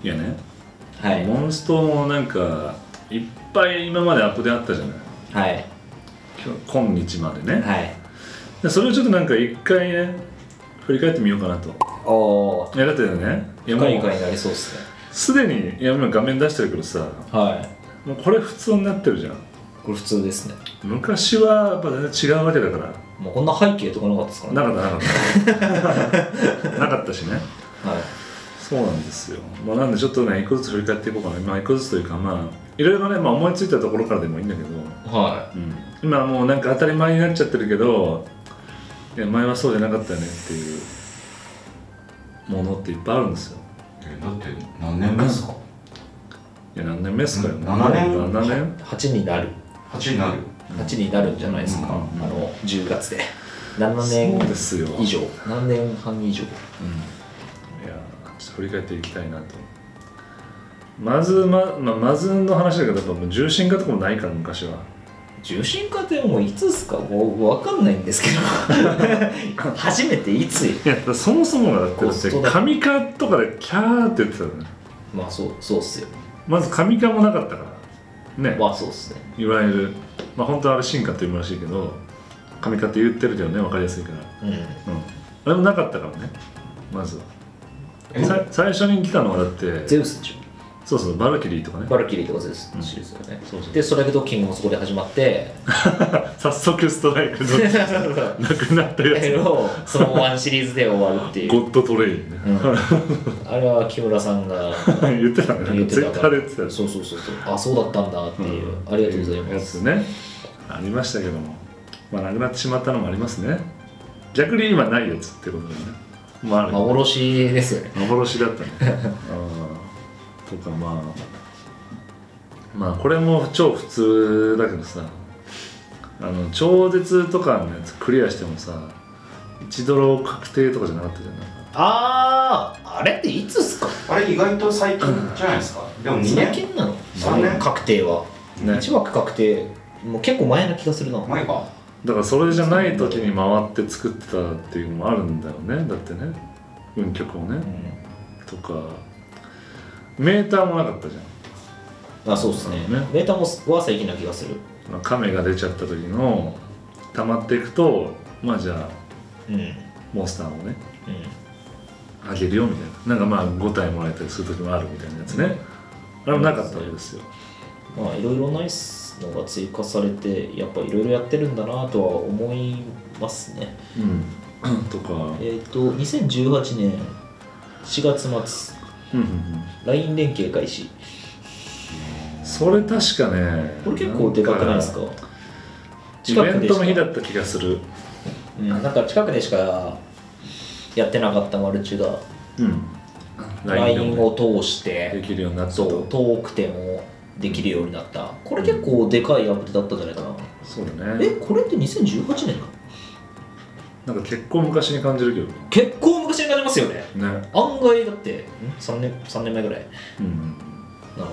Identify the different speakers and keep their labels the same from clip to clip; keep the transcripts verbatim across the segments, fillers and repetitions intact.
Speaker 1: いやね、
Speaker 2: はい、
Speaker 1: モンストもなんかいっぱい今までアップであったじゃない。
Speaker 2: はい、
Speaker 1: 今日までね、
Speaker 2: はい、
Speaker 1: でそれをちょっとなんか一回ね振り返ってみようかなと。
Speaker 2: お
Speaker 1: いやだってね、いやもう
Speaker 2: 深い回になりそうっすね。
Speaker 1: すでに、いや今画面出してるけどさ、
Speaker 2: はい、
Speaker 1: もうこれ普通になってるじゃん。
Speaker 2: これ普通ですね。
Speaker 1: 昔はやっぱ全然違うわけだから。
Speaker 2: もうこんな背景とかなかったですから
Speaker 1: ね。なかったなかったなかったしね。
Speaker 2: はい、
Speaker 1: そうなんですよ。まあなんでちょっとね一個ずつ振り返っていこうかな。まあ一個ずつというか、まあいろいろね、まあ、思いついたところからでもいいんだけど、
Speaker 2: は
Speaker 1: い、うん、今はもうなんか当たり前になっちゃってるけど、いや前はそうじゃなかったよねっていうものっていっぱいあるんですよ。
Speaker 3: えだって何年目ですか？
Speaker 1: いや何年目ですかよ。
Speaker 3: ななねん
Speaker 1: ななねん
Speaker 2: はちになる
Speaker 3: はちになる
Speaker 2: はちになるんじゃないですか、
Speaker 1: うんうんうん、
Speaker 2: あのじゅうがつでななねん以上、ななねんはん以上、うん、
Speaker 1: いやちょっと振り返っていきたいなと。まず ま, ま, まずの話だけど、やっぱもう重心化とかもないから昔は。
Speaker 2: 重心化ってもういつですか？もう分かんないんですけど初めていつ？い
Speaker 1: やそもそもがだって神化とかでキャーって言ってたよね。
Speaker 2: まあそうそうっすよ。
Speaker 1: まず神化もなかったからね。
Speaker 2: まあそうっすね。
Speaker 1: いわゆるまあ本当はあれ進化って言うらしいけど、神化って言ってるけどね、分かりやすいから。うん、うん、あれもなかったからね、まずは。最初に来たのはだって
Speaker 2: ゼウスでしょ。
Speaker 1: そうそう、バルキリーとかね。
Speaker 2: バルキリーとかゼウスのシリーズだよね、
Speaker 1: うん、そうそう。
Speaker 2: でストライクドッキングもそこで始まって
Speaker 1: 早速ストライクドッキングなくなったやつ
Speaker 2: をそのワンシリーズで終わるっていう
Speaker 1: ゴッドトレインね、うん、
Speaker 2: あれは木村さんが
Speaker 1: 言ってたね。
Speaker 2: 言ってたから
Speaker 1: 言ってた。
Speaker 2: そうそうそうそう、あそうだったんだっていう、うん、ありがとうございます。
Speaker 1: やつね、ありましたけども、まあなくなってしまったのもありますね。逆に今ないやつってことだよね。まあ、ある
Speaker 2: 幻ですよね。
Speaker 1: 幻だったね。あとかまあまあこれも超普通だけどさ、あの超絶とかのやつクリアしてもさいちドロ確定とかじゃなかったじゃない。
Speaker 2: あああれっていつっすか？
Speaker 3: あれ意外と最近じゃないですか。でもにねん
Speaker 2: 最近なの？
Speaker 3: さんねん
Speaker 2: 確定は、ね、いち枠確定もう結構前な気がするな。
Speaker 3: 前か。
Speaker 1: だからそれじゃない時に回って作ったっていうのもあるんだよね。だってね運曲をね、うん、とかメーターもなかったじゃん。
Speaker 2: あ、そうっすね。ね、メーターもは最近な気がする。
Speaker 1: 亀が出ちゃった時の溜まっていくと、まあじゃあ、うん、モンスターをね、うん、あげるよみたいな。なんかまあご体もらえたりする時もあるみたいなやつね、うん、あれもなかったわけですよ。
Speaker 2: まあいろいろナイスのが追加されてやっぱいろいろやってるんだなとは思いますね。
Speaker 1: うん、とか
Speaker 2: えっとにせんじゅうはちねんしがつまつ、うんうんうん、ライン 連携開始。
Speaker 1: それ確かね、
Speaker 2: これ結構でかくないですか？
Speaker 1: イベントの日だった気がする。
Speaker 2: うん、なんか近くでしかやってなかったマルチが、うん、ライン を通して
Speaker 1: できるようになったと。
Speaker 2: そう遠くてもできるようになった。これ結構でかいアップデートだったんじゃないかな。
Speaker 1: そうだね。
Speaker 2: え、これってにせんじゅうはちねんなの？
Speaker 1: なんか結構昔に感じるけど。
Speaker 2: 結構昔に感じますよね。
Speaker 1: ね。
Speaker 2: 案外だってさんねん、さんねんまえぐらい。うん。なの。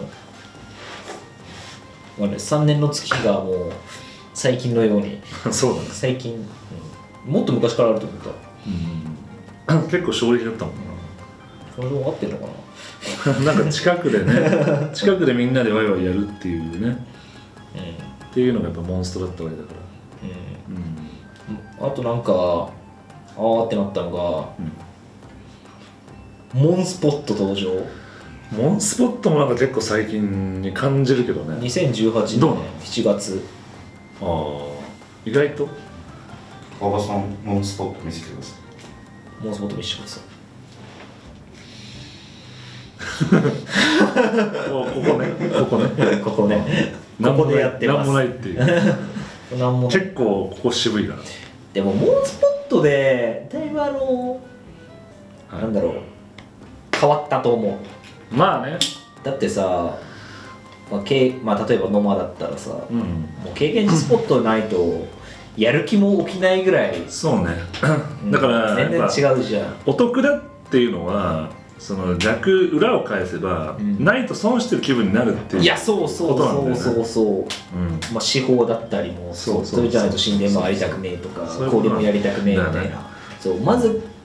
Speaker 2: まあね、さんねんの月がもう最近のように。
Speaker 1: そうだね。
Speaker 2: 最近、うん、もっと昔からあると思った。
Speaker 1: うん。結構衝撃だったもんな。
Speaker 2: それも合ってるのかな。
Speaker 1: なんか近くでね、近くでみんなでワイワイやるっていうね。うん。っていうのがやっぱモンストだったわけだから。うん。うん
Speaker 2: あとなんかあーってなったのが、うん、モンスポット登場。
Speaker 1: モンスポットもなんか結構最近に感じるけどね。
Speaker 2: にせんじゅうはちねんしちがつ。
Speaker 1: ああ意外と
Speaker 3: 川場さんモンスポット見せてくださ
Speaker 2: い。モンスポット見せてください。
Speaker 1: ここねここね
Speaker 2: ここねここでやってます。
Speaker 1: なんもないっていうなんも結構ここ渋いから。
Speaker 2: でもモンスポットでだいぶあの、はい、なんだろう変わったと思う。
Speaker 1: まあね。
Speaker 2: だってさ、まあけまあ、例えばノマだったらさ、うん、もう経験値スポットないとやる気も起きないぐらい。
Speaker 1: そうねだから
Speaker 2: 全然違うじゃん。
Speaker 1: お得だっていうのはその逆裏を返せば、うん、ないと損してる気分になるっていう。
Speaker 2: いやそうそうそうそうそう、うん、まあ司法だったりもそう、それじゃないと神殿もやりたくねえとか、これもやりたくねえみたいな。そうまず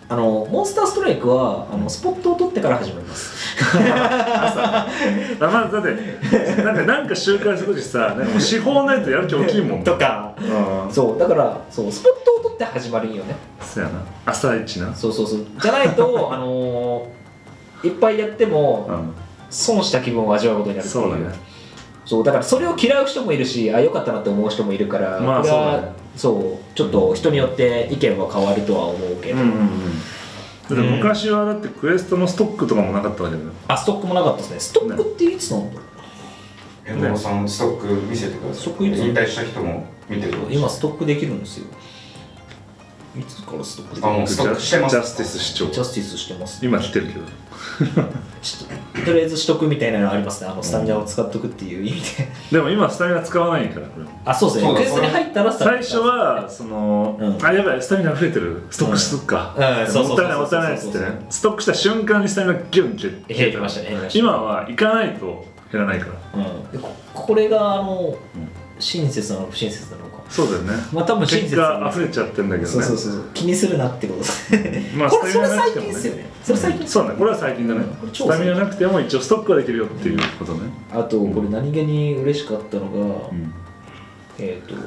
Speaker 2: あのモンスターストライクはあのスポットを取ってから始まります
Speaker 1: あまあだってなんかなんか週刊するときさなんかもう司法ないとやる気大きいもん
Speaker 2: とか、
Speaker 1: うん、
Speaker 2: そうだからそうスポットを取って始まるんよね。
Speaker 1: そうやな朝一な
Speaker 2: そうそうそうじゃないとあのー、いっぱいやっても、
Speaker 1: うん、
Speaker 2: 損した気分を味わうことになるっていう。
Speaker 1: そうだね。
Speaker 2: そうだからそれを嫌う人もいるしあ良かったなって思う人もいるから、
Speaker 1: まあ
Speaker 2: これは
Speaker 1: そうだね、
Speaker 2: そうちょっと人によって意見は変わるとは思うけど、
Speaker 1: うんうんうん、だって昔はだってクエストのストックとかもなかったわけだよ。
Speaker 2: あストックもなかったですね。ストックっていつなんだろう。
Speaker 3: 遠藤さんストック見せてください。
Speaker 2: ストックいつ
Speaker 3: 引退した人も見てる。
Speaker 2: 今ストックできるんですよ。いつからストックできる？
Speaker 3: あもうストックしてます。
Speaker 1: ジャスティス市長
Speaker 2: ジャスティスしてます。
Speaker 1: 今来てるけど
Speaker 2: とりあえず取得みたいなのありますね。あのスタミナを使っとくっていう意味で。
Speaker 1: でも今スタミナ使わないからこれ
Speaker 2: あそうですね。クエストに入ったらスタミナ
Speaker 1: 最初はその、うん、あやばいスタミナ溢れてるストックしとくか、うん、もったいないもったいないっつってねストックした瞬間にスタミナギュンって
Speaker 2: 減りましたね。
Speaker 1: 今は行かないと減らないから、
Speaker 2: うん、で こ, これがあの、うん、親切なのか不親切なのか。
Speaker 1: そうだよね。
Speaker 2: まあ多分親切
Speaker 1: が溢れちゃってんだけどね。
Speaker 2: そうそうそう気にするなってことです
Speaker 1: まあ
Speaker 2: これそれ最近ですよね。それ最近、
Speaker 1: うん、そうねこれは最近だね。スタミナなくても一応ストックはできるよっていうことね。
Speaker 2: あとこれ何気に嬉しかったのが、うん、えっ、ー、と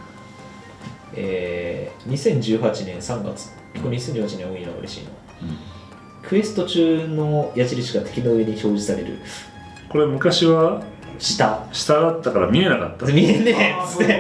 Speaker 2: えー、にせんじゅうはちねんさんがつこれにせんじゅうはちねん多いのは嬉しいの、うん、クエスト中の矢印が敵の上に表示される。
Speaker 1: これ昔は
Speaker 2: 下
Speaker 1: 下だったから見えなかった。
Speaker 2: 見えねえっつって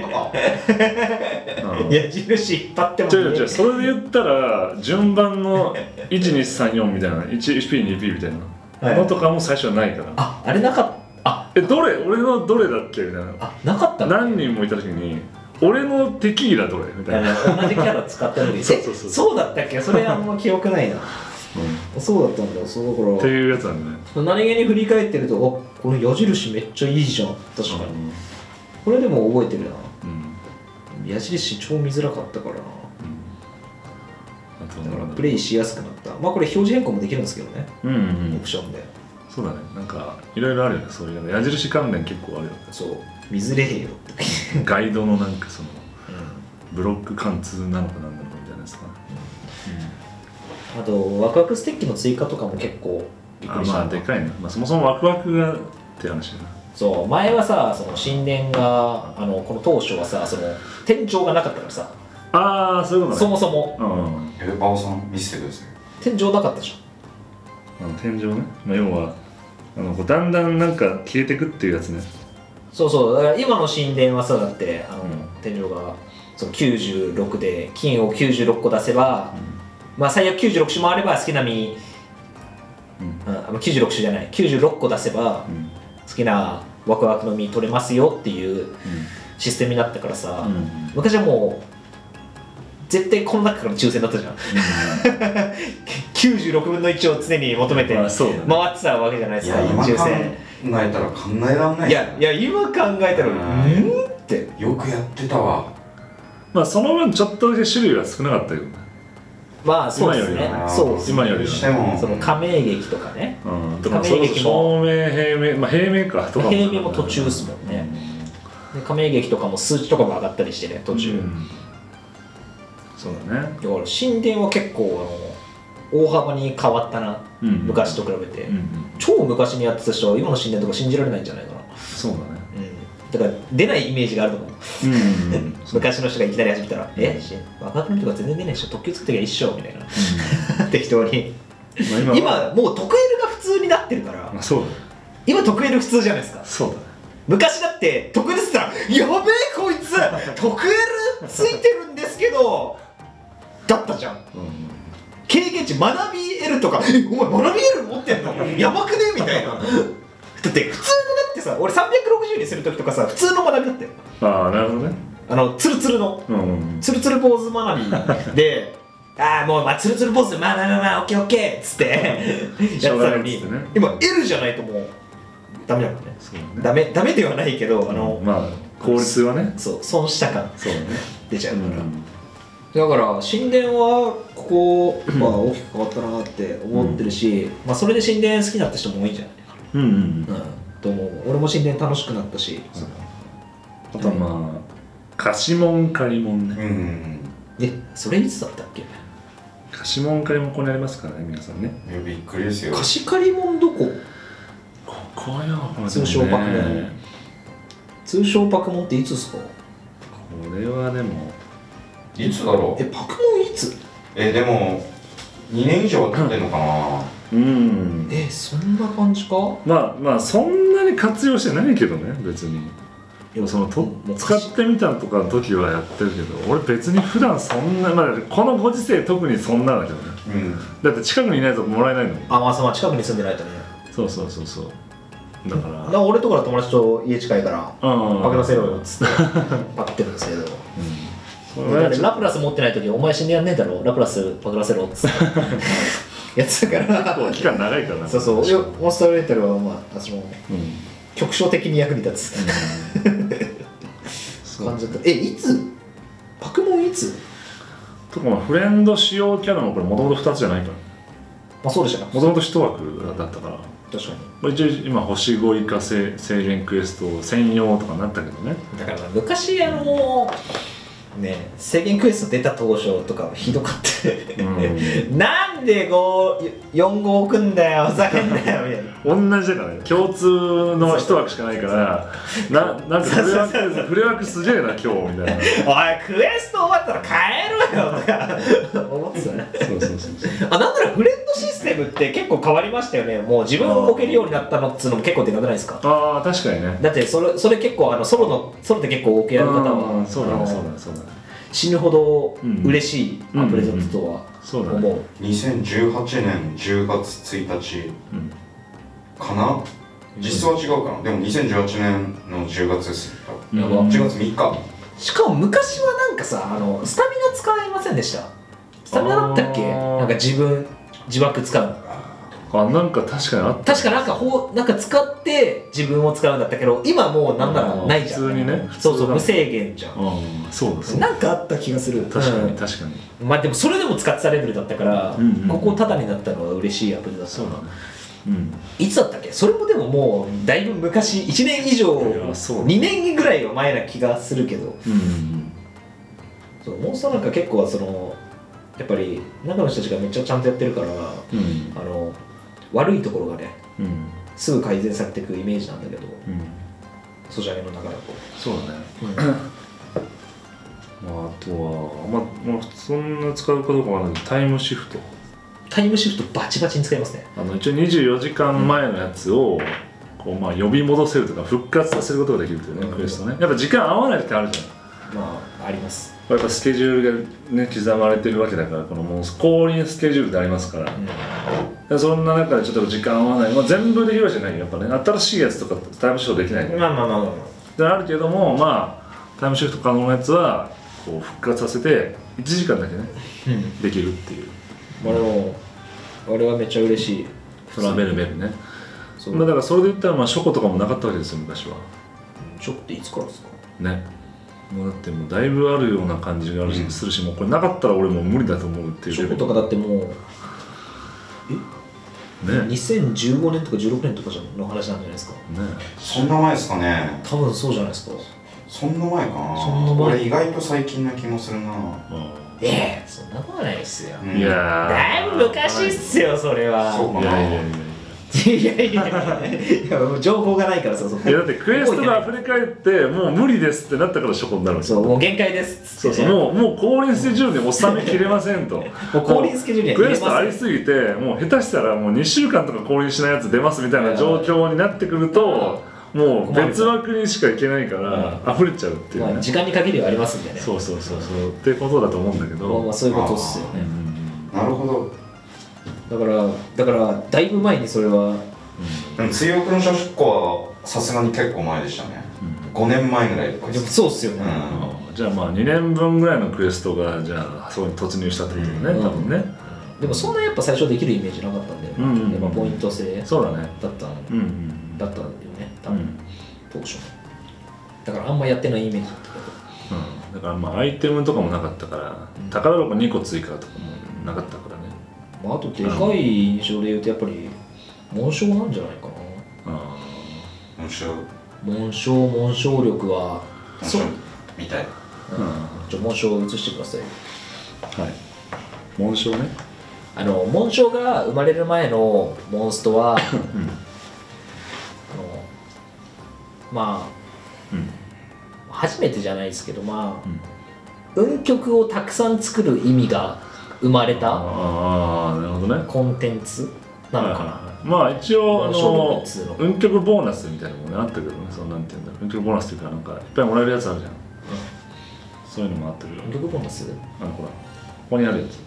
Speaker 2: 矢印引っ張っても見えねえ。
Speaker 1: 違う違うそれで言ったら順番のいちにさんよんみたいな いちピーにピー みたいなのとかも最初はないから、はい、
Speaker 2: ああれなかった。あ
Speaker 1: えどれ俺のどれだっけみたいな。
Speaker 2: あなかった。
Speaker 1: 何人もいた時に俺のテキーラどれみたいな。
Speaker 2: 同じキャラ使ってるのにそうそうそうそうだったっけ。それあんま記憶ないなうん、そうだったんだよ。そうだから
Speaker 1: っていうやつなんだね。
Speaker 2: 何気に振り返ってるとあこれ矢印めっちゃいいじゃん。確かに、うん、これでも覚えてるな、うん、矢印超見づらかったからな、うん、だからプレイしやすくなった。まあこれ表示変更もできるんですけどね、うんうんうん、オプションで。そうだねなんかいろいろあるよねそういう矢印関連結構あるよね。そう見づれへよってガイドのなんかその、うん、ブロック貫通なのかなんなのかみたいなやつかな、うんあとワクワクステッキの追加とかも結構びっくりした。あまあでかいね、まあ、そもそもワクワクがって話だな。そう前はさその神殿があのこの当初はさその天井がなかったからさ。ああそういうことね。そもそもうんえバオさん見せてください。天井なかったじゃん。あの天井ね、まあ、要はあのだんだんなんか消えてくっていうやつね。そうそうだから今の神殿はさだってあの、うん、天井がそのきゅうじゅうろくで金をきゅうじゅうろっこ出せば、うんまあ最悪きゅうじゅうろく種もあれば好きな実、うんうん、きゅうじゅうろく種じゃないきゅうじゅうろっこ出せば好きなワクワクの実取れますよっていうシステムになったからさ、うん、昔はもう絶対この中から抽選だったじゃん、うん、きゅうじゅうろくぶんのいちを常に求めて回ってたわけじゃないですか。抽選考えたら考えらんない。いやいや今考えたらうんってよくやってたわ。まあその分ちょっとだけ種類は少なかったけどね。まあそうですね。そう今よりその加盟劇とかね。加盟劇も照明平明まあ平明かとか平明も途中ですもんね。で加盟劇とかも数値とかも上がったりしてね途中。そうだね。だから神殿は結構あの大幅に変わったな昔と比べて。超昔にやってた人は今の神殿とか信じられないんじゃないかな。そうだね。だから出ないイメージがあると思う。昔の人がいきなり始めたら「え若くの人が全然出ないでしょ特急作ってきゃ一緒」みたいな適当に。今もう特 L が普通になってるから今特 L 普通じゃないですか。そうだ昔だって特 L って言ったら「やべえこいつ特 L ついてるんですけど」だったじゃん。経験値学び L とか「えお前学び L 持ってんのやばくね?」みたいな。だって普通のだってさ俺さんびゃくろくじゅうにするときとかさ普通の学びだったよ。ああなるほどね。あのツルツルの、うん、ツルツルポーズ学びでああもうまあツルツルポーズまあまあまあまあオッケーオッケーっつってやってたのに、ね、今 L じゃないともうダメだもんね。そうねダメダメではないけどあの、うん、まあ効率はねそう損した感そう、ね、出ちゃうから、うん、だから神殿はここは大きく変わったなって思ってるし、うんまあ、それで神殿好きになった人も多いんじゃないうんうんうん、と思う。俺も神殿楽しくなったし、あとはまあ貸しもん借りもんね。うんえそれいつだったっけ？
Speaker 1: 貸し物借りもここにありますからね皆さんね。
Speaker 3: いやびっくりですよ。
Speaker 2: 貸し借りもんどこ？
Speaker 1: ここよ。
Speaker 2: 通称パクモン。通称パクモンっていつですか？
Speaker 1: これはでも
Speaker 3: いつだろう。
Speaker 2: えパクモンいつ？
Speaker 3: えでもにねん以上経ってんのかな。
Speaker 1: うん。
Speaker 2: えそんな感じか？
Speaker 1: まあまあそんなに活用してないけどね別に。そのと使ってみたとかの時はやってるけど、俺別に普段そんな、まあ、このご時世特にそんなんだけどね、うん、だって近くにいないともらえないの。
Speaker 2: あまあまあ近くに住んでないとね。そう
Speaker 1: そうそうそうだからだ
Speaker 2: から俺とかの友達と家近いからパクらせろよっつってパクってるんですけど、うん、だってラプラス持ってない時お前死んでやんねえだろラプラスパクらせろっつってやつだから
Speaker 1: 結構期間長いからな。
Speaker 2: そうそうモンスターレータルはまあ私も、うん局所的に役に立つ、うん、感じだった。えいつパクモンいつ
Speaker 1: とかまあフレンド使用キャラもこれもともとふたつじゃないから、
Speaker 2: まあそうでしたね。
Speaker 1: もともといち枠だったから。
Speaker 2: 確かに
Speaker 1: 一応今星ご以下制限クエスト専用とかなったけどね。
Speaker 2: だから昔あのね制限クエスト出た当初とかひどかった、うん、なんでこうよん号置くんだよふざけんなよみたい
Speaker 1: な同じだからね共通の一枠しかないからななんかフレ枠フレ枠すげえな今日みたいなおい
Speaker 2: クエスト終わったら帰ろよとか思ってたね。そうそうそうそうあなんならフレンドシステムって結構変わりましたよね。もう自分を置けるようになったのっつうのも結構でかくないですか？
Speaker 1: ああ確かにね。
Speaker 2: だってそれそれ結構あのソロのソロで結構置けやる方は
Speaker 1: そうだねそうだねそうだね
Speaker 2: 死ぬほど嬉しいプレゼントとは思う。
Speaker 3: にせんじゅうはちねんじゅうがつついたちかな、実質は違うかな、でもにせんじゅうはちねんのじゅうがつですよ。じゅうがつみっか。
Speaker 2: しかも昔はなんかさあのスタミナ使えませんでした？スタミナだったっけ？なんか自分自爆使うの。
Speaker 1: あなんか確かにあった。
Speaker 2: 確かなんかほなんか使って自分を使うんだったけど今もうなんならないじゃん。
Speaker 1: 普通にね。
Speaker 2: そうそう無制限じゃん。
Speaker 1: そうです。
Speaker 2: なんかあった気がする。
Speaker 1: 確かに確かに。
Speaker 2: まあでもそれでも使ってたレベルだったからここタダになったのは嬉しいアプリだった。そうだね。うん、いつだったっけ？それもでももうだいぶ昔いちねん以上にねんぐらいは前な気がするけど、うん、そうモンスターなんか結構そのやっぱり中の人たちがめっちゃちゃんとやってるから、うん、あの悪いところがね、うん、すぐ改善されていくイメージなんだけど、うん、ソシャゲの中だと
Speaker 1: そうだね、うんまあ、あとは、まあ、まあ、そんな使うかどうかはないけどタイムシフト
Speaker 2: タイムシフトバチバチに使いますね。
Speaker 1: あの一応にじゅうよじかんまえのやつをこうまあ呼び戻せるとか復活させることができるというね、うん、クエストね。やっぱ時間合わない時あるじゃん。
Speaker 2: まああります。
Speaker 1: やっぱスケジュールがね刻まれてるわけだからこのもう降臨スケジュールでありますから、うん、でそんな中でちょっと時間合わない、まあ、全部できるわけじゃないよやっぱね。新しいやつとかタイムシフトできない
Speaker 2: まあまあまあまあ
Speaker 1: であるけどもまあタイムシフト可能なやつはこう復活させていちじかんだけね、うん、できるっていう。
Speaker 2: まあでもあれはめっちゃ嬉しい。
Speaker 1: トラベルメルね。まあだからそれで言ったらまあ書庫とかもなかったわけですよ昔は。
Speaker 2: 書庫っていつからですかね。
Speaker 1: もうだってもうだいぶあるような感じがするし、うん、もうこれなかったら俺もう無理だと思うっていう。
Speaker 2: 書庫とかだってもうえねにせんじゅうごねんとかじゅうろくねんとかの話なんじゃないですかね。
Speaker 3: そんな前ですかね。
Speaker 2: 多分そうじゃないですか。
Speaker 3: そんな前かな。そんな前。俺意外と最近な気もするな。
Speaker 2: ええそんなことないっすよ。
Speaker 1: いや
Speaker 2: だいぶ昔っすよそれは。
Speaker 3: そうかな。
Speaker 2: いやいやいやいやいやいや情報がないからさ。
Speaker 1: いやだってクエストが溢れ返ってもう無理ですってなったから書庫になるわけ。
Speaker 2: そうもう限界です
Speaker 1: そうそうもうもう降臨スケジュールに収めきれませんと。もう
Speaker 2: 降臨スケジュールに
Speaker 1: クエストありすぎてもう下手したらもうにしゅうかんとか降臨しないやつ出ますみたいな状況になってくると。もう別枠にしか行けないから溢れちゃうっていうね、
Speaker 2: まあ、時間に限りはありますんでね。
Speaker 1: そうそうそうそうってことだと思うんだけど、
Speaker 2: まあ、まあそういうことっすよね。
Speaker 3: なるほど。
Speaker 2: だからだからだいぶ前にそれは、
Speaker 3: うん、追憶の書庫はさすがに結構前でしたね、うん、ごねんまえぐらいとか。
Speaker 2: でもそうっすよね、
Speaker 1: うん、じゃあまあにねんぶんぐらいのクエストがじゃあそこに突入したってことね、うん、多分ね、
Speaker 2: うん、でもそんなやっぱ最初できるイメージなかったんで、うんうん、やっぱポイント制
Speaker 1: そうだね
Speaker 2: だった、
Speaker 1: うんうん、
Speaker 2: だったんだよね多分、うん当初だからあんまやってないイメージだったけ
Speaker 1: ど、うん、だからまあアイテムとかもなかったから、うん、宝箱にこ追加とかもなかったからね、
Speaker 2: まあ、あとでかい印象で言うとやっぱり紋章なんじゃないかな。
Speaker 3: あ紋章
Speaker 2: 紋章紋章力は
Speaker 3: そうみたい、
Speaker 2: うん、じゃあ紋章を写してください。
Speaker 1: はい紋章ね
Speaker 2: あの紋章が生まれる前のモンストは、うん、あのまあ、うん、初めてじゃないですけど、まあ、うん、運曲をたくさん作る意味が生まれた
Speaker 1: あーなるほどね
Speaker 2: コンテンツなのかな。
Speaker 1: まあ一応あの運曲ボーナスみたいなのもねあったけどね、そのなんていうんだろう、運曲ボーナスっていうかなんかいっぱいもらえるやつあるじゃん、うん、そういうのもあったけど。
Speaker 2: 運曲ボーナス？
Speaker 1: あのほらここにあるやつ、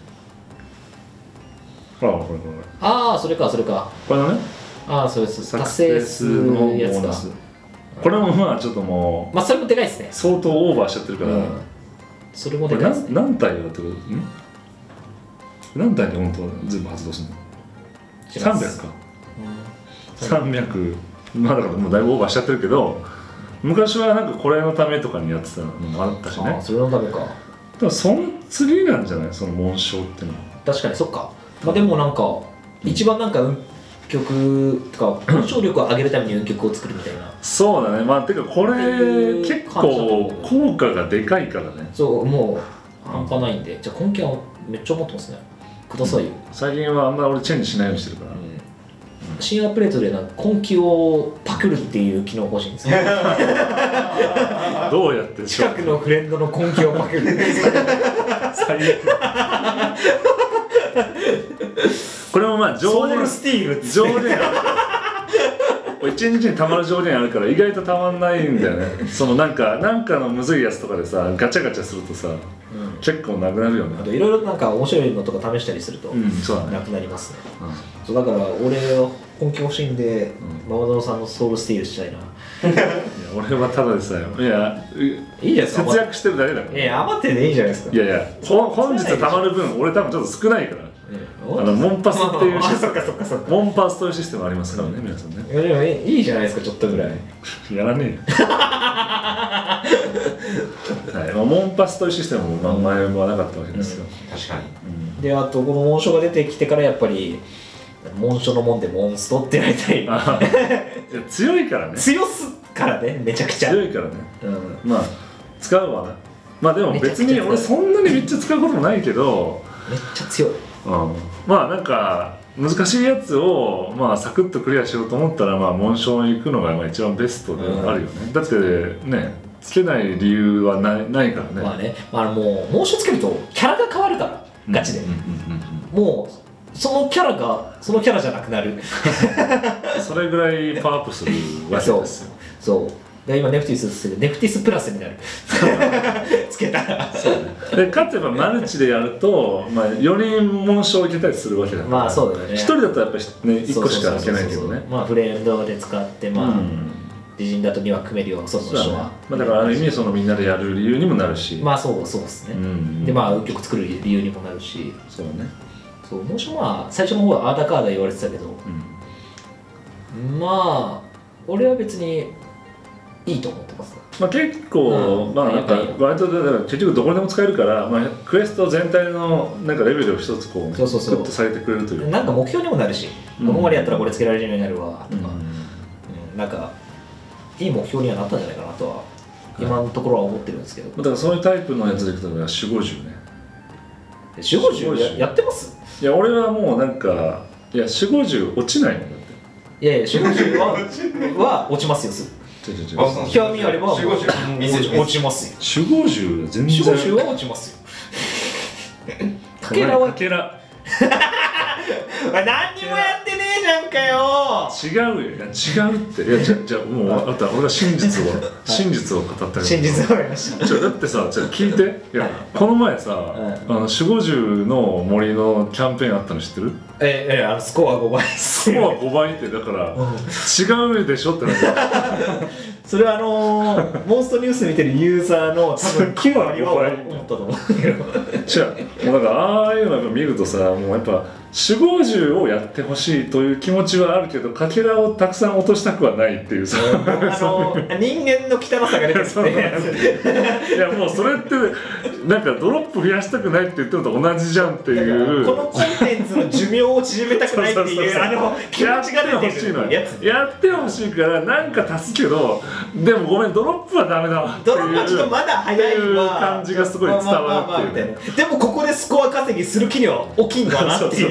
Speaker 1: ほらこれこれ
Speaker 2: ああそれかそれか
Speaker 1: これのね、
Speaker 2: ああそうです、達成数のやつだ。
Speaker 1: これもまあちょっともう
Speaker 2: まあそれもでかいですね、
Speaker 1: 相当オーバーしちゃってるから、うん、
Speaker 2: それもでかいですね。
Speaker 1: 何体やってるん何体で本当全部発動するの？さんびゃくか、うん、さんびゃく、まあだからもうだいぶオーバーしちゃってるけど、昔はなんかこれのためとかにやってたのもあったしね。
Speaker 2: あそれのためか。
Speaker 1: でもその次なんじゃない、その紋章っていうのは。
Speaker 2: 確かにそっか、まあ、でもなんか、うん、一番なんか運曲とか紋章力を上げるために運曲を作るみたいな
Speaker 1: そうだね。まあてかこれ結構効果がでかいからね。
Speaker 2: そうもう半端ないんで、じゃあ根気はめっちゃ持ってますね、くださいよ、うん、
Speaker 1: 最近はあんまり俺チェンジしないようにしてるから、うん、
Speaker 2: 新アップデートでなんか根気をパクるっていう機能欲しいんですよ
Speaker 1: どうやって
Speaker 2: 近くのフレンドの根気をパクる
Speaker 1: 最悪これもまあ上限
Speaker 2: スティール
Speaker 1: 上限あるいちにちにたまる上限あるから意外とたまんないんだよねそのなんかなんかのむずいやつとかでさガチャガチャするとさ、うん、結構なくなるよね。
Speaker 2: あといろいろなんか面白いのとか試したりすると、うん、そうだね、なくなりますね、うん、そうだから俺は根気欲しいんで、うん、ママドロさんのソウルスティールしたいな。いや
Speaker 1: 俺はただでさえいやいいじゃないですか、節約してるだけだから。
Speaker 2: いや余ってていいじゃないですか。
Speaker 1: いやいや本日たまる分俺多分ちょっと少ないから、あのモンパスっていうシステム、モンパスというシステムありますからね、皆さんね。
Speaker 2: いやでもいいじゃないですか、ちょっとぐらい
Speaker 1: やらねえよはい、まあ、モンパスというシステムも前はなかったわけですよ、
Speaker 3: うん、確かに、
Speaker 2: うん、であとこの紋章が出てきてからやっぱり紋章のもんでモンストって言われたり
Speaker 1: 強いからね、
Speaker 2: 強すからね、めちゃくちゃ
Speaker 1: 強いからね、うん、まあ使うわな。まあでも別に俺そんなにめっちゃ使うこともないけど
Speaker 2: めっちゃ強い、
Speaker 1: うん、まあなんか難しいやつをまあサクッとクリアしようと思ったらまあ紋章に行くのがまあ一番ベストであるよね、うん、だってねつけない理由はない、ないからね。
Speaker 2: まあね、まあ、もう紋章つけるとキャラが変わるからガチで、もうそのキャラがそのキャラじゃなくなる
Speaker 1: それぐらいパワーアップするわけですよ。
Speaker 2: そうそうで今ネフティスネフティスプラスになるつけたら
Speaker 1: でかつやっぱマルチでやると、まあ、よにん紋章をいけたりするわけだから、
Speaker 2: まあそうだよね、
Speaker 1: ひとりだとやっぱり、ね、いっこしかいけないけどね、
Speaker 2: まあフレンドで使ってまあ、うん、自陣だとには組めるよ、その人は、
Speaker 1: まあ、だからある意味そのみんなでやる理由にもなるし、
Speaker 2: まあそうそうですね、うん、でまあ運曲作る理由にもなるし、
Speaker 1: そうね、
Speaker 2: そう紋章まあ最初の方はアーダカーダ言われてたけど、うん、まあ俺は別にいいと思ってます。
Speaker 1: まあ結構、うん、まあなんか割とだから結局どこにでも使えるから、まあ、クエスト全体のなんかレベルを一つこうグッと下げてくれるというか、
Speaker 2: なんか目標にもなるし、うん、ここまでやったらこれつけられるようになるわとか、うんうん、なんかいい目標にはなったんじゃないかなとは今のところは思ってるんですけど、
Speaker 1: だからそういうタイプのやつでいくと守護獣ね。
Speaker 2: 守護獣 や, やってます？
Speaker 1: いや俺はもうなんかいや守護獣落ちないもんだって。
Speaker 2: いやいや守護獣はは落ちますよすぐ。極みあれば落ちますよ。
Speaker 1: 守護獣全然。
Speaker 2: 守護獣は落ちますよ。かけらは
Speaker 1: かけら。
Speaker 2: 何にもやってねえじゃんかよ。
Speaker 1: 違うよ、いや違うって、いやじゃじゃもうあと俺が真実を真実を語ったけど。
Speaker 2: 真実を言いました。
Speaker 1: じゃだってさ、じゃ聞いて、いやこの前さ、あの守護獣の森のキャンペーンあったの知ってる？
Speaker 2: ええあのスコアごばい。
Speaker 1: スコアごばいってだから違うでしょってなって。
Speaker 2: それはあのー、モンストニュース見てるユーザーの多分きゅうわりは思ったと思うけど。違う、
Speaker 1: もうなんかああいうのやっぱ見るとさ、もうやっぱ守護獣をやってほしいという気持ちはあるけど、かけらをたくさん落としたくはないっていうさ、あ
Speaker 2: のー、人間の汚さが出てきて、
Speaker 1: いやもうそれってなんかドロップ増やしたくないって言ってるのと同じじゃんっていう、
Speaker 2: このコンテンツの寿命を縮めたくないっていうあの気持ちが出てるやつ、
Speaker 1: やってほしいからなんか足すけど、でもごめんドロップはダメだわっていう、
Speaker 2: ドロップはちょっとまだ早いわ
Speaker 1: 感じがすごい伝わるっていう。
Speaker 2: でもここでスコア稼ぎする気には起きんだなっていう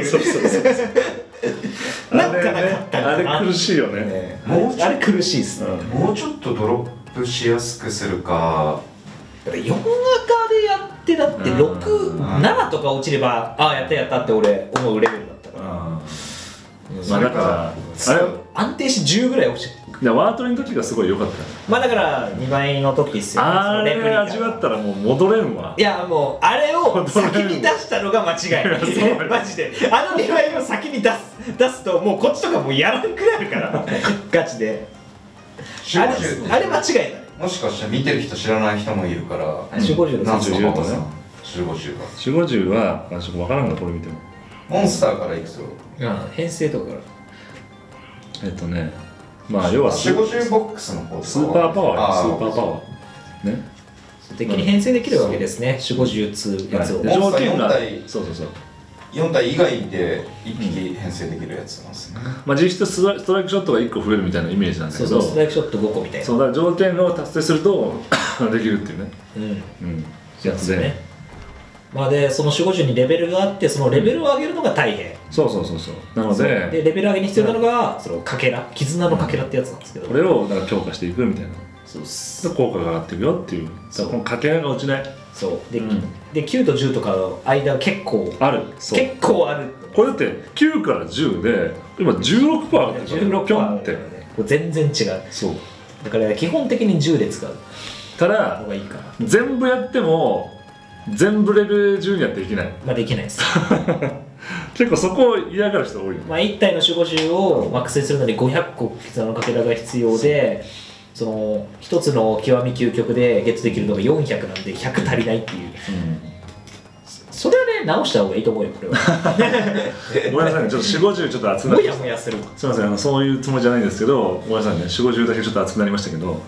Speaker 1: そうそうそう
Speaker 2: なんかなかった
Speaker 1: あれあれ苦しいよね。
Speaker 2: もうあれ苦しいですね。
Speaker 3: もうちょっとドロップしやすくするか。
Speaker 2: だからよん型でやってだってろく、ななとか落ちればああやったやったって俺思うレベルだったから。
Speaker 1: まあだからあれ
Speaker 2: 安定しじゅうぐらい落ちて。
Speaker 1: ワートリの時がすごい良かった。
Speaker 2: まあだからにばいの時っすよね。
Speaker 1: あれ味わったらもう戻れんわ。
Speaker 2: いやもうあれを先に出したのが間違い。マジであのにばいを先に出す出すともうこっちとかもうやらなくなるからガチで。あれあれ間違いだ。
Speaker 3: もしかしたら見てる人知らない人もいるから。
Speaker 2: 守護獣
Speaker 3: なんすか
Speaker 1: 守護
Speaker 3: 獣は。
Speaker 1: 守護獣はあちょっと分からんがこれ見ても。
Speaker 3: モンスターからいくと。
Speaker 2: 編成とかから。
Speaker 1: えっとね。まあ要は
Speaker 3: 守護獣ボックスの方
Speaker 1: スーパーパワースーパーパワーね
Speaker 2: 敵に編成できるわけですね。守護獣つやつを
Speaker 1: 条件がそうそうそう
Speaker 3: よん体以外でいっぴき編成できるやつなんですね。
Speaker 1: まあ実質ストライクショットがいっこ増えるみたいなイメージなんだけど、
Speaker 2: そうそうストライクショットごこみたいな。
Speaker 1: そうだから条件を達成するとできるっていうね
Speaker 2: うん
Speaker 1: うんやつで。
Speaker 2: まあでその守護獣にレベルがあってそのレベルを上げるのが大変。
Speaker 1: そうそうそうそうなので
Speaker 2: でレベル上げに必要なのがそのかけら絆のかけらってやつなんですけど、
Speaker 1: これをだから強化していくみたいな
Speaker 2: そうっす。
Speaker 1: 効果が上がっていくよっていう。だからこのかけらが落ちない。
Speaker 2: そうで、できゅうとじゅうとかの間結構
Speaker 1: ある。
Speaker 2: 結構ある。
Speaker 1: これだってきゅうからじゅうで今 じゅうろくパーセント ある
Speaker 2: じゅうろくパーセント
Speaker 1: って
Speaker 2: これ全然違う。
Speaker 1: そう
Speaker 2: だから基本的にじゅうで使う
Speaker 1: ただ
Speaker 2: のがいいかな。
Speaker 1: 全部やっても全部レベルじゅうにはできない。
Speaker 2: まあできないです
Speaker 1: 結構そこを嫌がる人多いよ。
Speaker 2: まあいち体の守護獣を惑星するのにごひゃっこ絆のかけらが必要で、そのひとつの極み究極でゲットできるのがよんひゃくなんでひゃく足りないっていう、うん、それはね直した方がいいと思うよこれは
Speaker 1: ごめんなさいねちょっと守護獣ちょっと熱くな
Speaker 2: も
Speaker 1: りました。
Speaker 2: やもやする。
Speaker 1: すみませんあのそういうつもりじゃないんですけどごめんなさいね守護獣だけちょっと熱くなりましたけど、はい、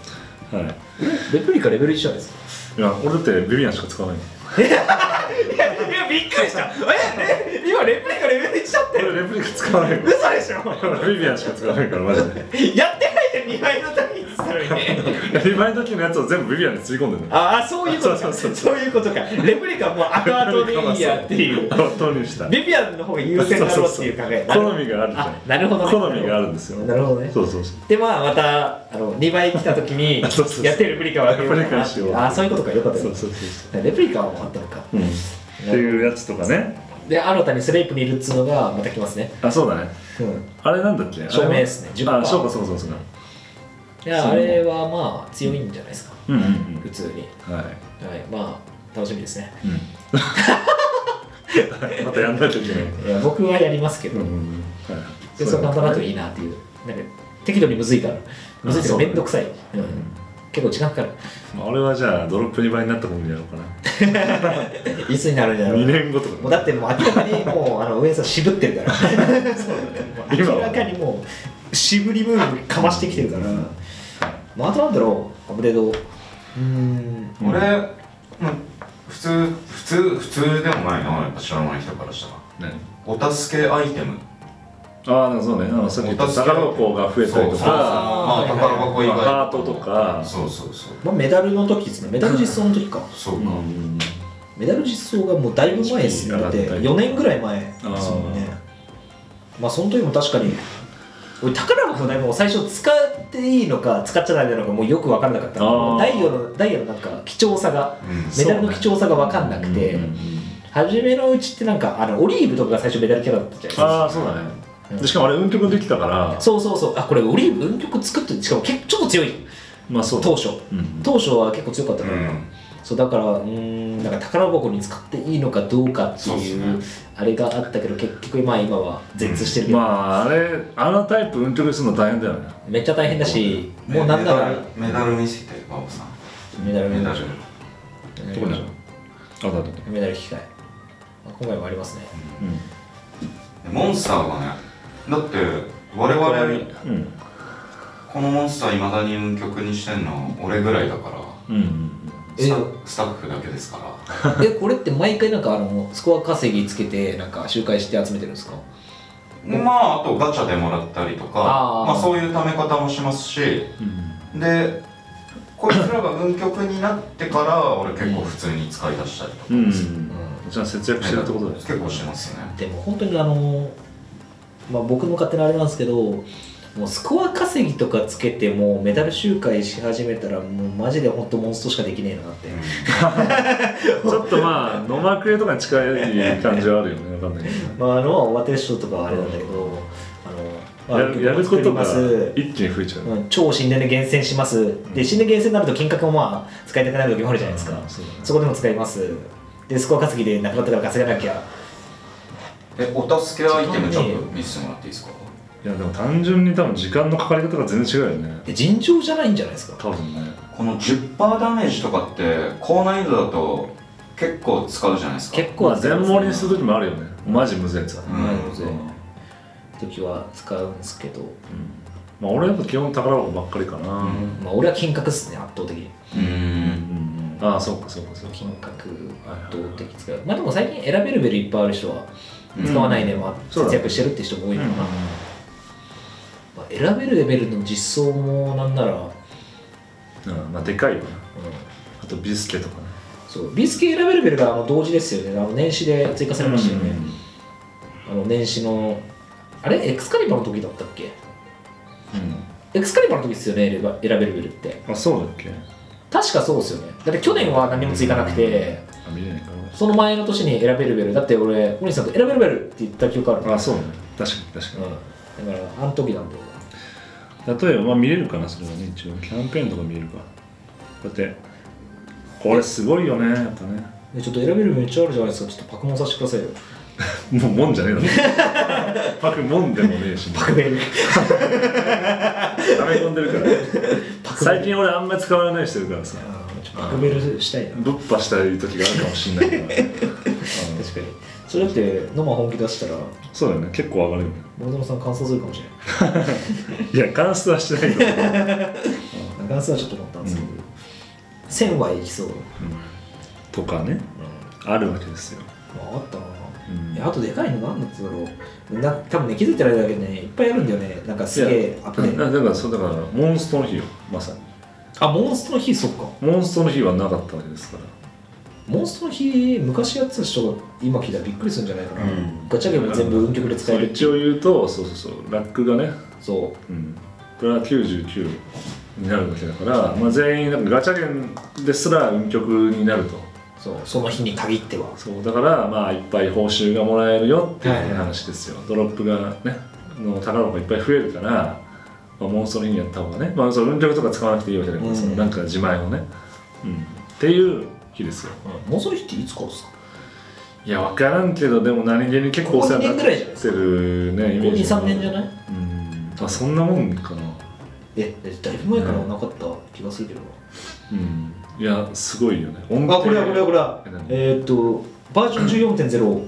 Speaker 2: レプリカレベルいちなんですか。
Speaker 1: いや俺だってビビアンしか使わない。
Speaker 2: いやいやびっくりした。ええ今レプリカレベルいちだって。
Speaker 1: 俺レプリカ使わないから。
Speaker 2: 嘘でしょ。
Speaker 1: ビビアンしか使わないからマジで。
Speaker 2: やってないでにばいの時に使ったのにね。
Speaker 1: にばいの時のやつを全部ビビアンにつぎ込んでるの。
Speaker 2: ああそういうことか。
Speaker 1: そうそうそう
Speaker 2: そういうことか。レプリカもう後々でいいやっていう。
Speaker 1: 後にした。
Speaker 2: ビビアンの方が優先だろうっていう考え。
Speaker 1: 好みがあるじゃん。
Speaker 2: なるほどね。
Speaker 1: 好みがあるんですよ。
Speaker 2: なるほどね。
Speaker 1: そうそうそう。
Speaker 2: でまあまたあのにばい来た時にやってるレプリカはレプリカしよう。ああそういうことかよかった。そうそうそう。レプリカはあったのか。
Speaker 1: っていうやつとかね。
Speaker 2: で新たにスレイプにいるっつうのがまた来ますね。
Speaker 1: あそうだね。あれなんだっけ。
Speaker 2: 証明ですね。
Speaker 1: あそうかそうそうそう。
Speaker 2: いやあれはまあ強いんじゃないですか。
Speaker 1: うんうん
Speaker 2: 普通に。
Speaker 1: はい。
Speaker 2: はいまあ楽しみですね。
Speaker 1: またやんないといけない。
Speaker 2: いや僕はやりますけど。でそのなんとなくいいなっていう。なんか適度にむずいから。むずいってめんどくさい。結構時間かかる。
Speaker 1: あれはじゃあドロップにばいになった方にやろうかな。
Speaker 2: いつになるんだろう。
Speaker 1: にねんごとか。
Speaker 2: もうだってもう明らかにもうあの上さん渋ってるから。明らかにもう渋りムーブかましてきてるから。まああとなんだろうアップデート。
Speaker 3: うん俺普通普通普通でもないなやっぱ知らない人からしたら。お助けアイテム。
Speaker 1: ああそうね、あのさっき言った宝箱が増えたりとか、
Speaker 3: まあ宝箱以外
Speaker 1: ハートとか、
Speaker 3: そうそうそう。
Speaker 2: まあメダルの時ですね、メダル実装の時か。
Speaker 3: そうか。
Speaker 2: メダル実装がもうだいぶ前ですね。だってよねんぐらい前ですもんね。まあその時も確かに、俺宝箱のも最初使っていいのか使っちゃダメなのかもうよく分からなかった。ダイヤのダイヤのなんか貴重さがメダルの貴重さが分かんなくて、初めのうちってなんかあのオリーブとかが最初メダルキャラだったじゃないですか。
Speaker 1: ああそうだね。でしかもあれ運曲できたから
Speaker 2: そうそうそうあこれオリーブ運曲作ってしかも結構ちょっと強い、まあ、そう当初、うん、当初は結構強かったから、うん、そうだからうんなんか宝箱に使っていいのかどうかっていう、ね、あれがあったけど結局まあ今は全通してるけど、
Speaker 1: うん、まああれあのタイプ運曲するの大変だよね
Speaker 2: めっちゃ大変だし、うん、もうなんだろう
Speaker 3: メダル見せてバオさん
Speaker 2: メダル
Speaker 3: メダル
Speaker 1: どこにあるあだだ
Speaker 2: メダル機械今回もありますね、
Speaker 3: うん、モンスターがねだって我々、うん、このモンスターいまだに運曲にしてんの俺ぐらいだから、うん、ス, タスタッフだけですから
Speaker 2: えこれって毎回なんかあのスコア稼ぎつけてなんか周回して集めてるんですか？
Speaker 3: まああとガチャでもらったりとかあ、まあ、そういう貯め方もしますし、うん、でこいつらが運曲になってから俺結構普通に使い出したりとかです、うんうん、
Speaker 1: じゃあ節約してるってことだよ。
Speaker 3: 結構してますね。
Speaker 2: でも本当にあのまあ僕の勝手なあれなんですけど、もうスコア稼ぎとかつけてもうメダル周回し始めたらもうマジで本当モンストしかできねえなって、
Speaker 1: うん、ちょっとまあノマクレとかに近い感じはあるよね。分かんないけど、
Speaker 2: まああの終わってる人とかはあれなんだけど、あの
Speaker 1: や, やることが一気に増えちゃう、
Speaker 2: うん、超神殿で厳選します、で神殿厳選になると金額もまあ使いたくなる時もあるじゃないですか、うん そ, ね、そこでも使います。でスコア稼ぎでなくなったから稼がなきゃ。
Speaker 3: え、お助けアイテムちょっと見せてもらっていいですか。
Speaker 1: いやでも単純に多分時間のかかり方が全然違うよね。
Speaker 2: え、尋常じゃないんじゃないですか
Speaker 1: 多分ね。
Speaker 3: この じゅっパーセント ダメージとかって高難易度だと結構使うじゃないですか。
Speaker 2: 結構、
Speaker 1: まあ、全盛りにする時もあるよね。マジむずいやつは、
Speaker 2: うん、マジむずい時は使うんですけど、うん、
Speaker 1: まあ俺はやっぱ基本宝箱ばっかりかな、うん、
Speaker 2: まあ俺は金額っすね、圧倒的に。
Speaker 3: うん、
Speaker 1: ああそうかそうかそうか。
Speaker 2: 金額圧倒的使う。まあでも最近選べるベルいっぱいある人は使わないで、まあ節約してるって人も多いのかな、うん、まあ、選べるレベルの実装もなんなら、
Speaker 1: うん、まあでかいよな、うん、あとビスケとかね。
Speaker 2: そうビスケ選べるレベルがあの同時ですよね。あの年始で追加されましたよね、うん、あの年始のあれエクスカリバーの時だったっけ、うん、エクスカリバーの時ですよね、選べるレベルって。
Speaker 1: あ、そうだっけ。
Speaker 2: 確かそうですよね。だって去年は何も追加なくて、
Speaker 1: うん、あ見れないか
Speaker 2: その前の年に選べるベルだって俺お兄さんと選べるベルって言った記憶ある。
Speaker 1: あ、そうね、確かに確かに、
Speaker 2: うん、だからあの時なんだよ。
Speaker 1: 例えばまあ見れるかな、それはね。一応キャンペーンとか見れるか。こうやってこれすごいよね、やっぱね。
Speaker 2: ちょっと選べるめっちゃあるじゃないですか。ちょっとパクモンさせてくださいよ。
Speaker 1: もうもんじゃねえだろ。パクもんでもねえし。
Speaker 2: パクベル。
Speaker 1: 溜め込んでるから。最近俺あんまり使われないしてるからさ。
Speaker 2: パクベルしたいな。
Speaker 1: ぶっぱしたい時があるかもしれないから。確かに。
Speaker 2: それだってノマ本気出したら。
Speaker 1: そうだよね、結構上がるよね。
Speaker 2: 森園さん乾燥するかもしれない。
Speaker 1: いや、乾燥はしてないけど。
Speaker 2: 乾燥はちょっと思ったんですけど。せんはいきそう、うん、
Speaker 1: とかね、うん、あるわけですよ。
Speaker 2: あったな、うん、いやあとでかいのなんだっつうのな、多分ね気づいてないだけでねいっぱいあるんだよね。なんかすげえアップデート。
Speaker 1: だからそうだからモンストの日よ、まさに。
Speaker 2: あ、モンストの日、そっか。
Speaker 1: モンストの日はなかったわけですから。
Speaker 2: モンストの日昔やってた人が今聞いたらびっくりするんじゃないかな、うん、ガチャゲーム全部運極で使えるって。
Speaker 1: 一応言うと、そうそうそう、ラックがね、
Speaker 2: そう、
Speaker 1: うん、これはきゅうじゅうきゅうになるわけだから、まあ、全員なんかガチャゲームですら運極になると。
Speaker 2: そう、その日に限っては。
Speaker 1: そうだからまあいっぱい報酬がもらえるよっていう話ですよ、はい、ドロップがねの宝箱がいっぱい増えるから、まあ、モンストの日にやった方がね、まあ、その運極とか使わなくていいわけだけど、うん、そのなんか自前のね、うん、っていう日ですよ、
Speaker 2: うん、モンストの日っていつからですか。
Speaker 1: いや分からんけど、でも何気に結構お世話になってるねイメージ。
Speaker 2: ここにさんねんじゃない。
Speaker 1: うん、あ、そんなもんかな。
Speaker 2: え、だいぶ前からなかった気がするけどな。
Speaker 1: うん、いやすごいよね。
Speaker 2: あ、これはこれはこれはえー、っとバージョン じゅうよんてんゼロ、うん、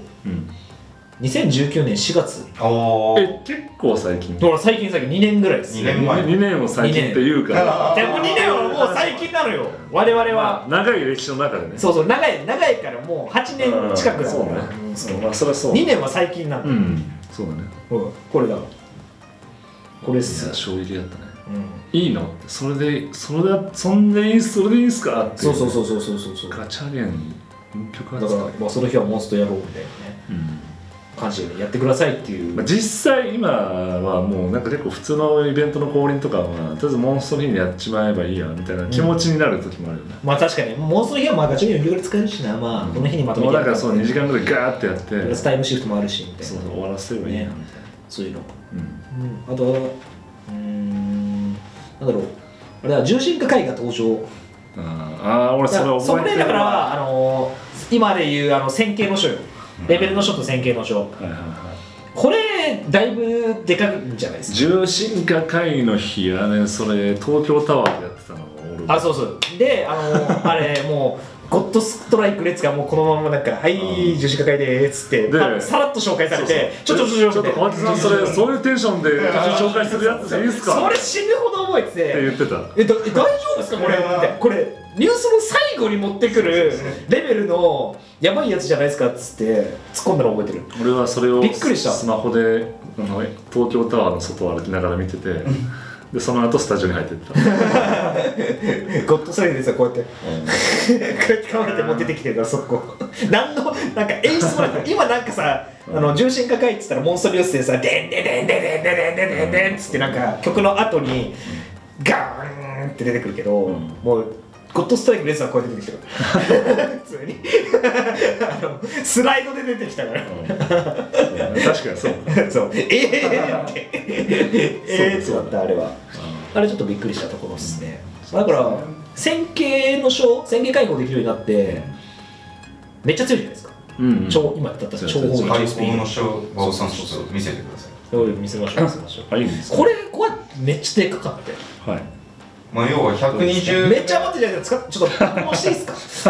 Speaker 2: にせんじゅうきゅうねんしがつ。
Speaker 1: あえ結構最近。
Speaker 2: ほら最近最近にねんぐらいです。
Speaker 3: にねんまえ。
Speaker 1: にねんを最近って言うから。
Speaker 2: でもにねんはもう最近なのよ。我々は、
Speaker 1: まあ、長い歴史の中でね。
Speaker 2: そうそう長い長いからもうはちねん近くだから。
Speaker 1: そうね。まあそれはそう。
Speaker 2: にねんは最近なんだ。
Speaker 1: うん。そうだね。
Speaker 2: うん。これだ。これっす。
Speaker 1: 衝撃だったね。うん、いいのってそれでそれでそんでいいそれでいいんすかって。
Speaker 2: そうそうそうそうそうそうそう。
Speaker 1: ガチャゲン運極
Speaker 2: だからまあその日はモンストやろうみたいなね。うん、感じでやってくださいっていう。
Speaker 1: まあ、実際今はもうなんか結構普通のイベントの降臨とかはとりあえずモンストの日にやっちまえばいいやみたいな気持ちになる時もあるよね。
Speaker 2: うん、まあ確かにモンストの日はまあガチャゲン運極で使えるしな、まあ、うん、この日にまとめてやる。
Speaker 1: もうだからそうにじかんぐらいガーってやってプ
Speaker 2: ラスタイムシフトもあるしみたいな。
Speaker 1: そうそう終わらせればいいやみたいな、ね、
Speaker 2: そういうの。うん、うん、あとはうーんなんだろう、あれは重心化会が登場。
Speaker 1: ああ、俺それ覚えてる。
Speaker 2: それだからあのー、今でいうあの線形の書よ、レベルの書と線形の書、はいはいはい、これだいぶでかいんじゃないですか。
Speaker 1: 重心化会の日はね、それ東京タワーでやってたの俺。
Speaker 2: あ、そうそうで、あのー、あれもうゴッドストライク列がもうこのままなんか「はい重心化会でーす」ってさらっと紹介されて、ちょっとちょっとちょっと
Speaker 1: 小松さんそれそういうテンションで紹介するやつでいいですか。
Speaker 2: それ死ぬほど覚えてて
Speaker 1: って言ってた。
Speaker 2: え大丈夫ですかこれってこれニュースの最後に持ってくるレベルのやばいやつじゃないですかっつって突っ込んだの覚えてる。
Speaker 1: 俺はそれを
Speaker 2: びっくりした。
Speaker 1: スマホであの東京タワーの外を歩きながら見ててでその後スタジオに入ってった
Speaker 2: ゴッドサイドですよこうやって、うん、こうやって構えてもう出てきてるからそこ何のなんか演出もなく今なんかさあの重心抱えって言ったらモンストリオスでさデンデデンデデンデデンデデンデンっつってなんか曲の後にガーンって出てくるけど、うん、もうゴッドストライクレースはこうやって出てきてる普通にあのスライドで出てきたから、うん、確
Speaker 1: かにそう
Speaker 2: そうえーってえーってなったあれは、うん、あれちょっとびっくりしたところですね、うん、だから線形の小線形解放できるようになってめっちゃ強いじゃないですか、うんうん、超今だったら超砲撃
Speaker 3: 開放の小バオさんちょっと見せてください。
Speaker 2: 見せましょう見せましょう。
Speaker 1: あいいです
Speaker 2: これこれめっちゃでかかって。
Speaker 1: はい。
Speaker 3: まあ要はひゃくにじゅう
Speaker 2: めっちゃ待ってじゃないですか。ちょっとパクしていいですか。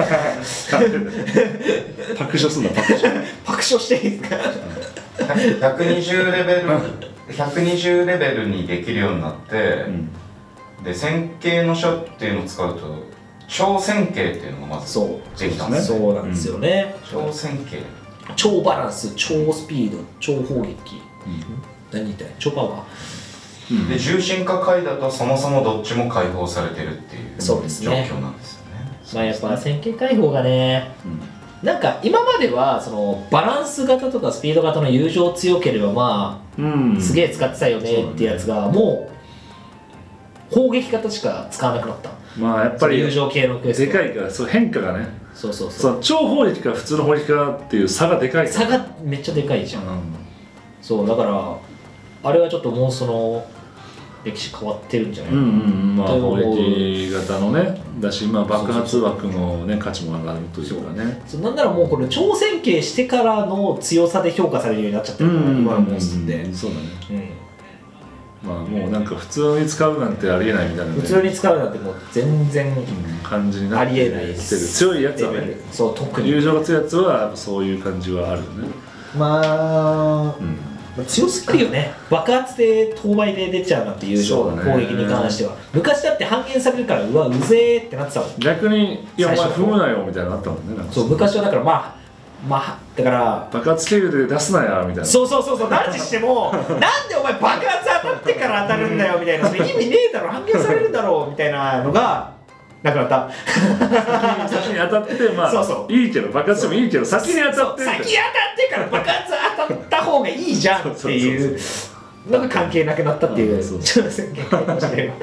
Speaker 1: パクショすんだパクショ。
Speaker 2: パクショしていいですか。
Speaker 3: ひゃくにじゅうレベルひゃくにじゅうレベルにできるようになって、うん、で線形の書っていうのを使うと超線形っていうのがまずできたんです
Speaker 2: ね。そうなんですよね。
Speaker 3: 超線形。
Speaker 2: 超バランス、超スピード、超砲撃。うん、何言ってない超パワー。
Speaker 3: うん、で重心化解だとそもそもどっちも解放されてるっていう状況なんですよね。
Speaker 2: まあやっぱ線形解放がね、うん、なんか今まではそのバランス型とかスピード型の友情強ければまあ、うん、すげえ使ってたよねってやつがもう砲撃型しか使わなくなった。
Speaker 1: まあやっぱり
Speaker 2: 友情系のクエスト
Speaker 1: でかいからそう変化がね。
Speaker 2: そうそうそう。
Speaker 1: その超砲撃か普通の砲撃かっていう差がでかいから。
Speaker 2: 差がめっちゃでかいじゃん。うん、そうだからあれはちょっともうその歴史変わってるんじゃないかな。うんうん、まあ
Speaker 1: 砲撃型のねだし、まあ爆発枠のね価値も上がるというかね。
Speaker 2: そうなんならもうこれ超線形してからの強さで評価されるようになっちゃってるから今のモンストって。
Speaker 1: そうだね。うん、まあもうなんか普通に使うなんてありえないみたいな、ね。
Speaker 2: 普通に使うなんてもう全然、うん、
Speaker 1: 感じになってきてる。
Speaker 2: ありえない。
Speaker 1: 強いやつはね。
Speaker 2: そう特に。
Speaker 1: 友情が強いやつはやっぱそういう感じはあるよね。
Speaker 2: まあ。うん強すぎるよね。爆発で当倍で出ちゃうなっていう攻撃に関しては、昔だって半減されるからうわうぜーってなってたもん。
Speaker 1: 逆にいやお前踏むなよみたいなのあったもんね。なんか
Speaker 2: そう昔はだからまあまあだから
Speaker 1: 爆発経由で出すなやみたいな。
Speaker 2: そうそうそうそう何時してもなんでお前爆発当たってから当たるんだよみたいな、それ意味ねえだろ半減されるだろうみたいなのがなくなった。
Speaker 1: 先に当たってまあそうそういいけど爆発してもいいけど先に当たって
Speaker 2: 先に当たってから爆発当たった方がいいじゃんっていうのが関係なくなったっていう宣言かもしれない。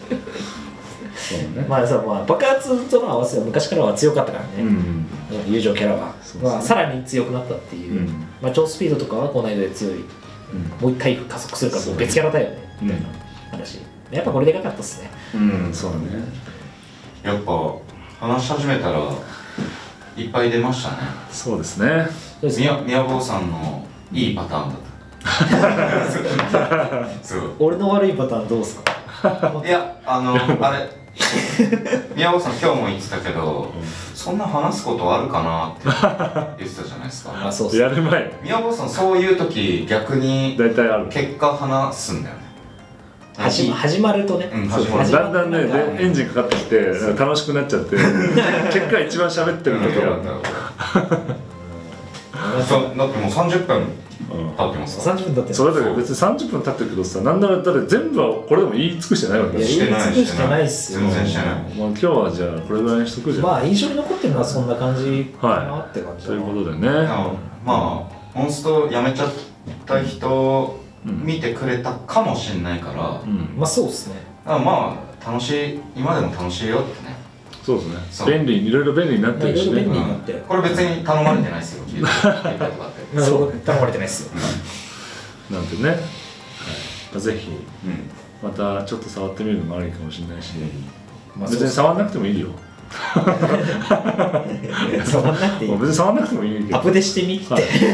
Speaker 2: まあさまあ爆発との合わせは昔からは強かったからね、うん、友情キャラは、まあ、さらに強くなったっていう、うん、まあ超スピードとかはこの間で強い、うん、もう一回加速するからもう別キャラだよねみたいな話、やっぱこれでかかったっすね。
Speaker 1: うんそうだね。
Speaker 3: やっぱ話し始めたらいっぱい出ましたね。
Speaker 1: そうですね。
Speaker 3: 宮坊さんのいいパターンだった。
Speaker 2: そう俺の悪いパターンどうですか。
Speaker 3: いやあのあれ宮坊さん今日も言ってたけど、うん、そんな話すことあるかなって言ってたじゃないですか。
Speaker 1: あそうやる前
Speaker 3: 宮坊さんそういう時逆に
Speaker 1: 大体ある
Speaker 3: 結果話すんだよね。
Speaker 2: 始, 始まるとね、うん、
Speaker 1: 始まるだんだんねエンジンかかってきて楽しくなっちゃって結果一番喋ってる時は
Speaker 3: だってもうさんじゅっぷん経ってます
Speaker 2: か。さんじゅっぷん経って
Speaker 1: それだけど別にさんじゅっぷん経ってるけどさ、なんならだって全部はこれでも言い尽くしてないわけだ
Speaker 3: し。
Speaker 2: 言い尽くしてないっすよ。
Speaker 3: 全然してない。
Speaker 1: まあ今日はじゃあこれぐらいにしとくじゃん。
Speaker 2: まあ印象に残ってるのはそんな感じかなって感じだな。
Speaker 1: ということでね。
Speaker 3: まあモンストやめちゃった人見てくれたかもしれないから、
Speaker 2: うん、まあそうですね。
Speaker 3: まあ楽しい、今でも楽しいよってね。
Speaker 1: そうですね。便利いろいろ便利になってるしね。
Speaker 2: 便利になってる。
Speaker 3: これ別に頼まれてないですよ。聞いたとかって。
Speaker 2: そう頼まれてないですよ。
Speaker 1: なんてね。はい。ぜひまたちょっと触ってみるのもありかもしれないし、別に触らなくてもいいよ。
Speaker 2: 触らなくていい。
Speaker 1: 別に触らなくてもいいけど。
Speaker 2: アップデしてみって。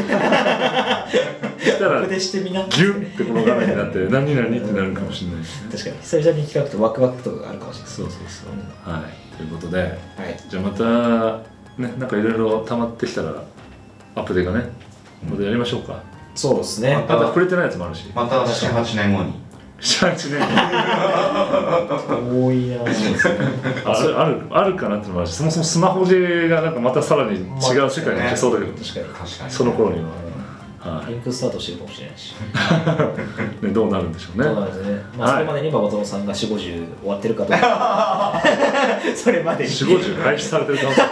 Speaker 1: したらギュッて転がらになって何々ってなるかもしれないですね。
Speaker 2: 確かに久々に聞くとワクワクとかがあるかもしれない。
Speaker 1: そうそうそう。はい。ということで、じゃあまたねなんかいろいろ溜まってきたらアップデートがね、またやりましょうか。
Speaker 2: そうですね。
Speaker 1: また触れてないやつもあるし。
Speaker 3: またなな、はちねんごに。
Speaker 1: なな、はちねん
Speaker 2: 多いな。
Speaker 1: あるあるあるかなってのもあるし、そもそもスマホゲーがなんかまたさらに違う世界に行けそうだけど、
Speaker 3: 確かに確かに
Speaker 1: その頃には。
Speaker 2: はい、リンクスタートしてるかもしれないし
Speaker 1: でどうなるんでしょうね。
Speaker 2: そうなんですね。まあ、それまでに馬場園さんがよんじゅうごじゅう終わってるかどうかそれまでに
Speaker 1: よんじゅうごじゅう開始されてるかもしれ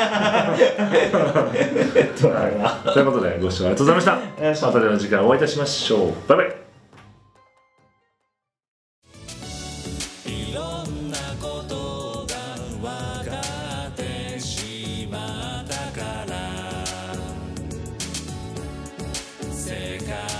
Speaker 1: ないということでご視聴ありがとうございました。またでは次回お会いいたしましょう。バイバイ。世界